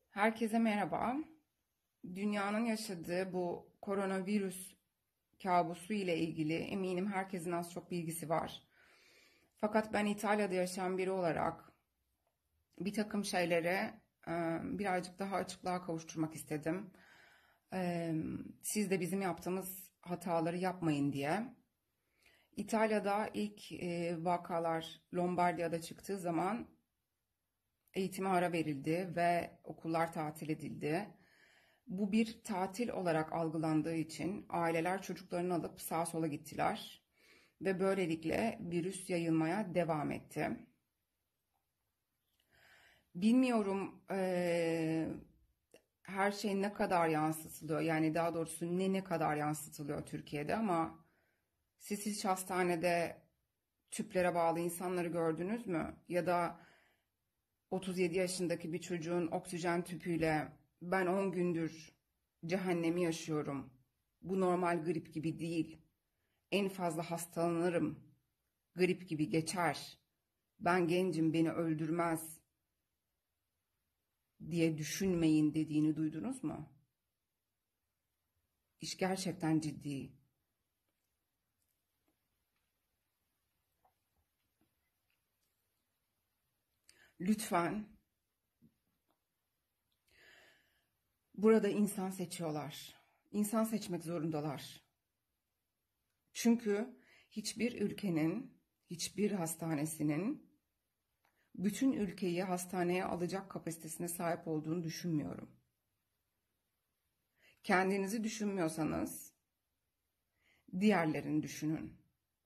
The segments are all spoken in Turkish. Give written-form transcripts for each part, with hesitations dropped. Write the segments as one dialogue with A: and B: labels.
A: Herkese merhaba. Dünyanın yaşadığı bu koronavirüs kabusu ile ilgili eminim herkesin az çok bilgisi var. Fakat ben İtalya'da yaşayan biri olarak bir takım şeylere birazcık daha açıklığa kavuşturmak istedim. Siz de bizim yaptığımız hataları yapmayın diye. İtalya'da ilk vakalar Lombardiya'da çıktığı zaman eğitime ara verildi ve okullar tatil edildi. Bu bir tatil olarak algılandığı için aileler çocuklarını alıp sağa sola gittiler ve böylelikle virüs yayılmaya devam etti. Bilmiyorum her şey ne kadar yansıtılıyor, yani daha doğrusu ne kadar yansıtılıyor Türkiye'de, ama siz hiç hastanede tüplere bağlı insanları gördünüz mü? Ya da 37 yaşındaki bir çocuğun oksijen tüpüyle ben 10 gündür cehennemi yaşıyorum. Bu normal grip gibi değil. En fazla hastalanırım. Grip gibi geçer. Ben gencim, beni öldürmez diye düşünmeyin dediğini duydunuz mu? İş gerçekten ciddi. Lütfen, burada insan seçiyorlar. İnsan seçmek zorundalar. Çünkü hiçbir ülkenin, hiçbir hastanesinin bütün ülkeyi hastaneye alacak kapasitesine sahip olduğunu düşünmüyorum. Kendinizi düşünmüyorsanız diğerlerini düşünün.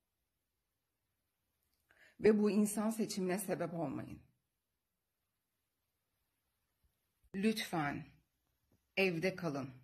A: Ve bu insan seçimine sebep olmayın. Lütfen evde kalın.